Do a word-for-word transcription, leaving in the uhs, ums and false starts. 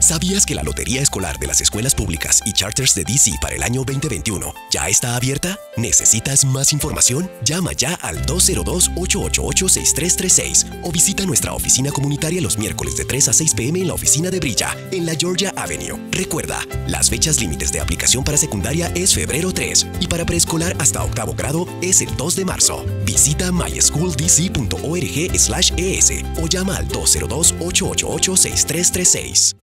¿Sabías que la Lotería Escolar de las Escuelas Públicas y Charters de D C para el año veinte veintiuno ya está abierta? ¿Necesitas más información? Llama ya al dos cero dos, ocho ocho ocho, seis tres tres seis o visita nuestra oficina comunitaria los miércoles de tres a seis p m en la oficina de Brilla, en la Georgia Avenue. Recuerda, las fechas límites de aplicación para secundaria es febrero tres y para preescolar hasta octavo grado es el dos de marzo. Visita my school d c punto org slash e s o llama al dos cero dos, ocho ocho ocho, seis tres tres seis.